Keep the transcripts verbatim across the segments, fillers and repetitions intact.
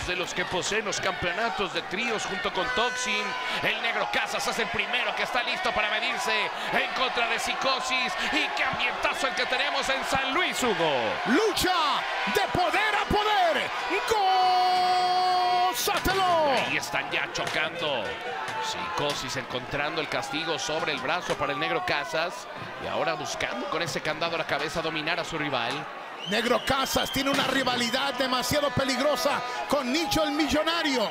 de los que poseen los campeonatos de tríos junto con Toxin. El Negro Casas es el primero que está listo para medirse en contra de Psicosis. Y qué ambientazo el que tenemos en San Luis, Hugo. Lucha de poder a poder. ¡Gózatelo! Ahí están ya chocando. Psicosis encontrando el castigo sobre el brazo para el Negro Casas. Y ahora buscando con ese candado a la cabeza dominar a su rival. Negro Casas tiene una rivalidad demasiado peligrosa con Nicho el Millonario.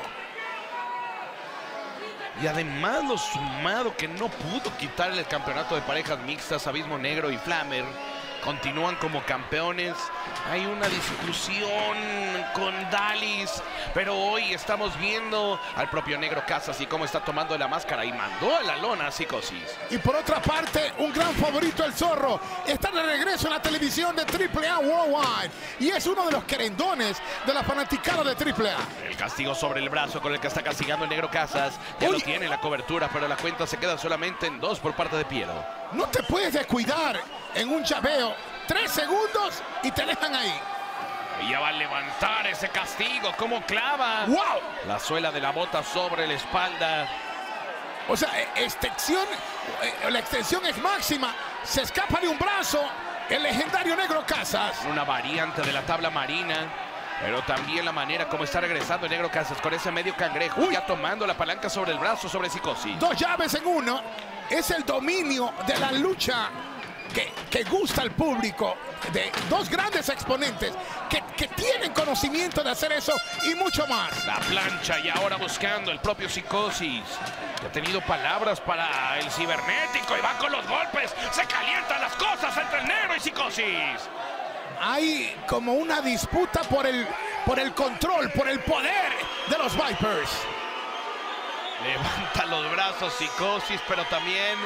Y además lo sumado que no pudo quitarle el campeonato de parejas mixtas, Abismo Negro y Flammer. Continúan como campeones. Hay una discusión con Dalis, pero hoy estamos viendo al propio Negro Casas y cómo está tomando la máscara y mandó a la lona a Psicosis. Y por otra parte, un gran favorito, el Zorro, está de regreso en la televisión de triple A Worldwide y es uno de los querendones de la fanaticada de triple A. El castigo sobre el brazo con el que está castigando el Negro Casas. Ya Uy. lo tiene la cobertura, pero la cuenta se queda solamente en dos por parte de Piero. No te puedes descuidar en un llaveo. Tres segundos y te dejan ahí. Ella va a levantar ese castigo. ¿Cómo clava? ¡Wow! La suela de la bota sobre la espalda. O sea, extensión, la extensión es máxima. Se escapa de un brazo el legendario Negro Casas. Una variante de la tabla marina. Pero también la manera como está regresando el Negro Casas con ese medio cangrejo. Uy. Ya tomando la palanca sobre el brazo sobre Psicosis. Dos llaves en uno. Es el dominio de la lucha que, que gusta al público. De dos grandes exponentes que, que tienen conocimiento de hacer eso y mucho más. La plancha y ahora buscando el propio Psicosis. Que ha tenido palabras para el cibernético y va con los golpes. Se calientan las cosas entre el Negro y Psicosis. Hay como una disputa por el, por el control, por el poder de los Vipers. Levanta los brazos Psicosis, pero también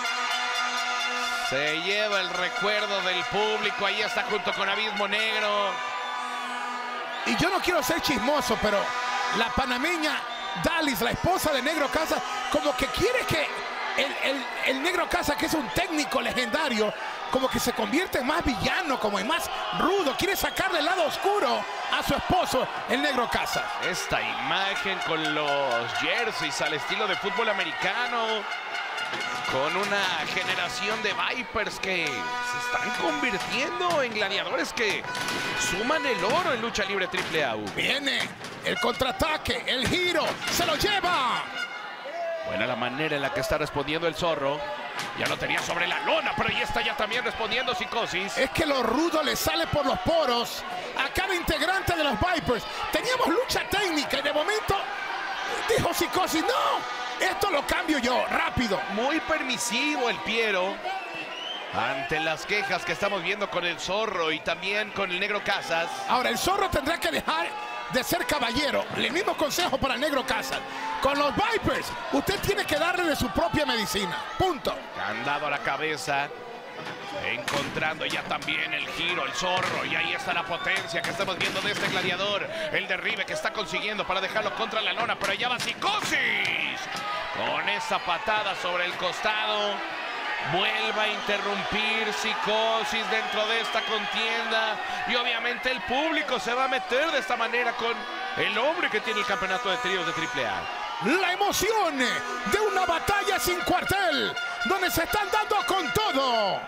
se lleva el recuerdo del público. Ahí está junto con Abismo Negro. Y yo no quiero ser chismoso, pero la panameña Dalis, la esposa de Negro Casas, como que quiere que el, el, el Negro Casas, que es un técnico legendario, como que se convierte en más villano, como en más rudo. Quiere sacarle el lado oscuro a su esposo, el Negro Casas. Esta imagen con los jerseys al estilo de fútbol americano. Con una generación de Vipers que se están convirtiendo en gladiadores que suman el oro en lucha libre triple A. Viene el contraataque, el giro, se lo lleva. Buena la manera en la que está respondiendo el Zorro. Ya lo tenía sobre la lona, pero ahí está ya también respondiendo Psicosis. Es que lo rudo le sale por los poros a cada integrante de los Vipers. Teníamos lucha técnica y de momento dijo Psicosis, no. Esto lo cambio yo, rápido. Muy permisivo el Piero. Ante las quejas que estamos viendo con el Zorro y también con el Negro Casas. Ahora, el Zorro tendrá que dejar de ser caballero. El mismo consejo para el Negro Casas. Con los Vipers, usted tiene que darle de su propia medicina. Punto. Candado a la cabeza. Encontrando ya también el giro, el Zorro. Y ahí está la potencia que estamos viendo de este gladiador. El derribe que está consiguiendo para dejarlo contra la lona. Pero allá va Psicosis. Con esa patada sobre el costado. Vuelve a interrumpir Psicosis dentro de esta contienda. Y obviamente el público se va a meter de esta manera con el hombre que tiene el campeonato de tríos de triple A. La emoción de una batalla sin cuartel, donde se están dando con todo.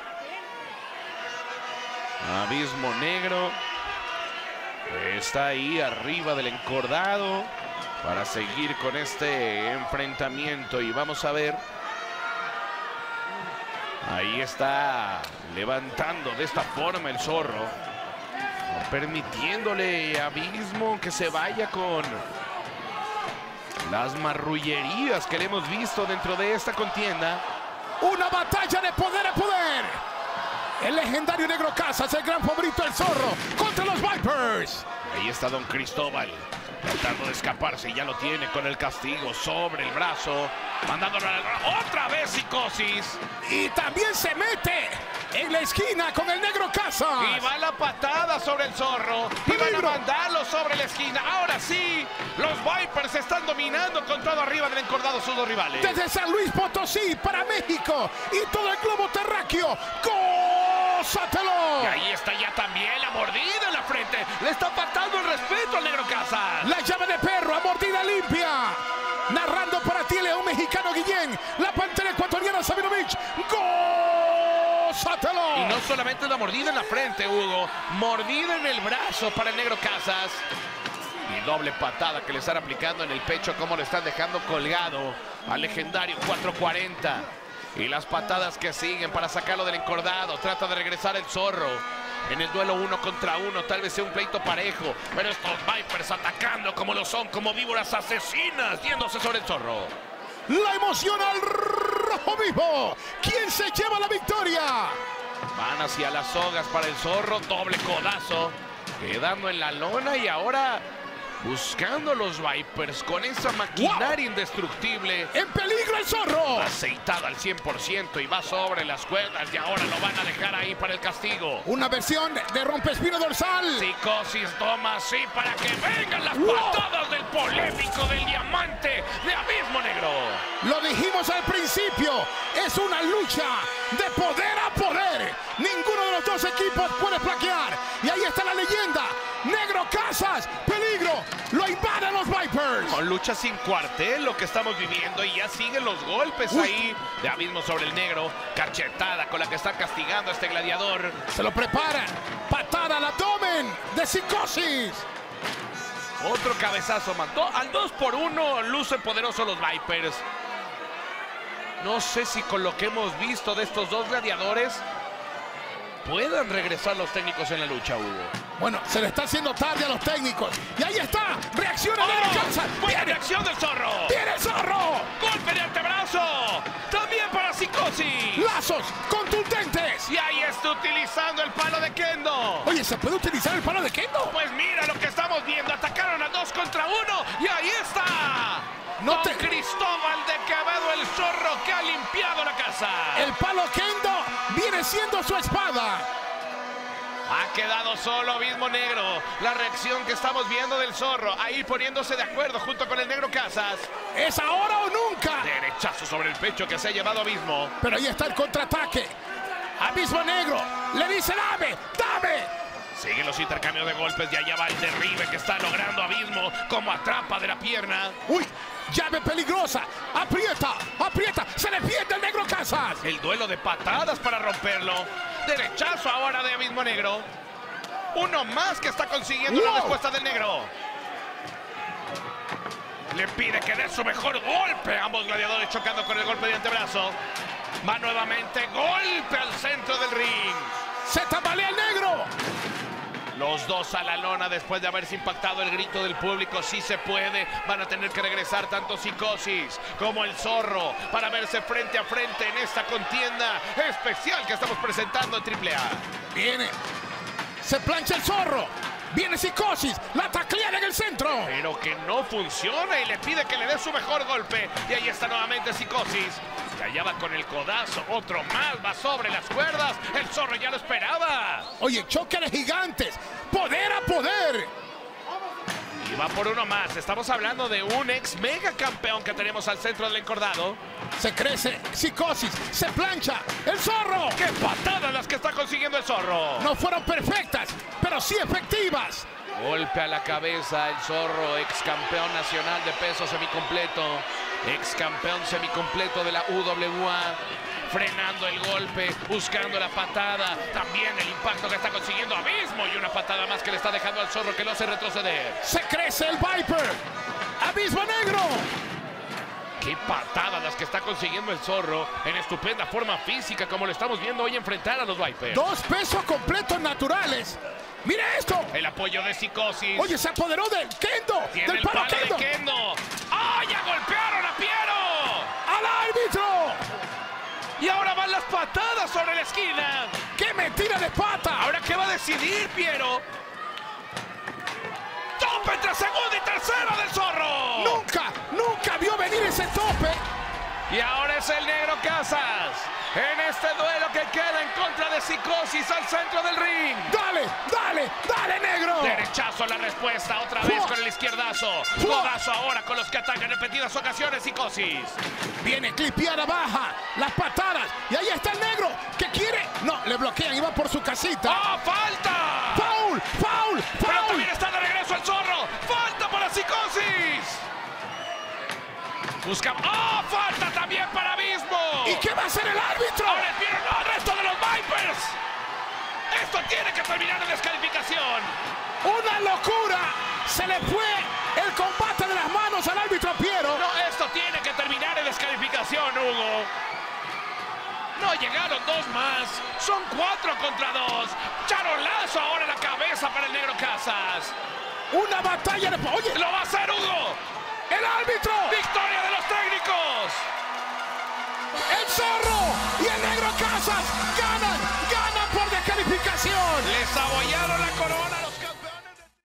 Abismo Negro está ahí arriba del encordado para seguir con este enfrentamiento. Y vamos a ver. Ahí está levantando de esta forma el Zorro, permitiéndole a Abismo que se vaya con las marrullerías que le hemos visto dentro de esta contienda. Una batalla de poder a poder. El legendario Negro Casas, el gran favorito del Zorro, contra los Vipers. Ahí está Don Cristóbal, tratando de escaparse, y ya lo tiene con el castigo sobre el brazo, mandándolo a la... otra vez Psicosis. Y también se mete en la esquina con el Negro Casas. Y va la patada sobre el Zorro. Y van a mandarlo sobre la esquina. Ahora sí, los Vipers están dominando con todo arriba del encordado sus dos rivales. Desde San Luis Potosí para México y todo el globo terráqueo. ¡Gol! ¡Gózatelo! Y ahí está ya también la mordida en la frente. Le está faltando el respeto al Negro Casas. La llave de perro a mordida limpia. Narrando para ti, León Mexicano Guillén. La pantera ecuatoriana Sabinovich. ¡Gózatelo! Y no solamente la mordida en la frente, Hugo. Mordida en el brazo para el Negro Casas. Y doble patada que le están aplicando en el pecho. Como le están dejando colgado al legendario cuatro cuarenta. Y las patadas que siguen para sacarlo del encordado. Trata de regresar el Zorro. En el duelo uno contra uno, tal vez sea un pleito parejo. Pero estos Vipers atacando como lo son, como víboras asesinas, yéndose sobre el Zorro. La emoción al rojo vivo. ¿Quién se lleva la victoria? Van hacia las sogas para el Zorro, doble codazo. Quedando en la lona y ahora buscando los Vipers con esa maquinaria wow. indestructible. ¡En peligro el Zorro! Aceitada al cien por ciento y va sobre las cuerdas y ahora lo van a dejar ahí para el castigo. Una versión de rompespino dorsal. Psicosis toma así para que vengan las wow. patadas del polémico del diamante de Abismo Negro. Lo dijimos al principio, es una lucha de poder a poder. Ninguno de los dos equipos puede flaquear. Y ahí está la leyenda. Negro Casas, peligro, lo invaden los Vipers. Con lucha sin cuartel lo que estamos viviendo y ya siguen los golpes Uy. ahí de Abismo sobre el Negro. Cachetada con la que está castigando a este gladiador. Se lo prepara, patada al abdomen de Psicosis. Otro cabezazo mandó al dos por uno, lucen poderosos los Vipers. No sé si con lo que hemos visto de estos dos gladiadores puedan regresar los técnicos en la lucha, Hugo. Bueno, se le está haciendo tarde a los técnicos. Y ahí está, reacciona de oh, Casas. ¡Buena reacción del Zorro! ¡Viene el Zorro! ¡Golpe de antebrazo! ¡También para Psicosis! ¡Lazos contundentes! Y ahí está utilizando el palo de Kendo. Oye, ¿se puede utilizar el palo de Kendo? Pues mira lo que estamos viendo. Atacaron a dos contra uno. Y ahí está. No te... Cristóbal de Quevedo, el Zorro que ha limpiado la casa. El palo Kendo viene siendo su espada. Ha quedado solo Abismo Negro. La reacción que estamos viendo del Zorro, ahí poniéndose de acuerdo junto con el Negro Casas. ¿Es ahora o nunca? Derechazo sobre el pecho que se ha llevado Abismo. Pero ahí está el contraataque. Abismo Negro le dice dame, dame. Siguen los intercambios de golpes y allá va el derribe que está logrando Abismo como atrapa de la pierna. ¡Uy! Llave peligrosa. Aprieta, aprieta. Se le pierde el Negro Casas. El duelo de patadas para romperlo. Derechazo ahora de Abismo Negro. Uno más que está consiguiendo wow. la respuesta del Negro. Le pide que dé su mejor golpe. Ambos gladiadores chocando con el golpe de antebrazo. Va nuevamente. Golpe al centro del ring. Se tambalea el Negro. Los dos a la lona después de haberse impactado el grito del público. Sí se puede. Van a tener que regresar tanto Psicosis como el Zorro para verse frente a frente en esta contienda especial que estamos presentando en triple A. Viene. Se plancha el Zorro. Viene Psicosis. La taclean en el centro. Pero que no funciona y le pide que le dé su mejor golpe. Y ahí está nuevamente Psicosis. Y allá va con el codazo. Otro más. Va sobre las cuerdas. El Zorro ya lo esperaba. Oye, choque de gigantes. Poder a poder. Y va por uno más. Estamos hablando de un ex mega campeón que tenemos al centro del encordado. Se crece Psicosis. Se plancha el Zorro. ¡Qué patadas las que está consiguiendo el Zorro! No fueron perfectas, pero sí efectivas. Golpe a la cabeza el Zorro, ex campeón nacional de peso semicompleto, ex campeón semicompleto de la U W A, frenando el golpe, buscando la patada, también el impacto que está consiguiendo Abismo y una patada más que le está dejando al Zorro que lo hace retroceder. Se crece el Viper, Abismo Negro. Qué patadas las que está consiguiendo el Zorro en estupenda forma física como lo estamos viendo hoy enfrentar a los Vipers. Dos pesos completos naturales. ¡Mira esto! El apoyo de Psicosis. Oye, se apoderó del Kendo. Tiene del el palo, palo Kendo. de Kendo. ¡Ah, ya golpearon a Piero! ¡Al árbitro! Y ahora van las patadas sobre la esquina. ¡Qué mentira de pata! ¿Ahora qué va a decidir Piero? ¡Tope entre segunda y tercera del Zorro! ¡Nunca, nunca vio venir ese tope! Y ahora es el Negro Casas en este duelo que queda en contra de Psicosis al centro del ring. ¡Dale, dale, dale, Negro! Derechazo a la respuesta, otra vez con el izquierdazo. Codazo ahora con los que atacan en repetidas ocasiones Psicosis. Viene clipeada baja, las patadas. Y ahí está el Negro que quiere... No, le bloquean y va por su necesita. ¡Oh, falta! ¡Foul! ¡Foul! Pero ¡Foul! también está de regreso el zorro. ¡Falta para Psicosis! Busca... ¡Oh, falta también para Abismo! ¿Y qué va a hacer el árbitro? Ahora viene al resto de los Vipers. Esto tiene que terminar en descalificación. ¡Una locura! Se le fue el combate de las manos al árbitro Piero. No, esto tiene que terminar en descalificación, Hugo. No llegaron dos más. Son cuatro contra dos. Charolazo ahora en la cabeza para el Negro Casas. Una batalla de... Oye, ¡Lo va a hacer, Hugo! el árbitro. ¡Victoria de los técnicos! El Zorro y el Negro Casas ganan, ganan por descalificación. Les abollaron la corona.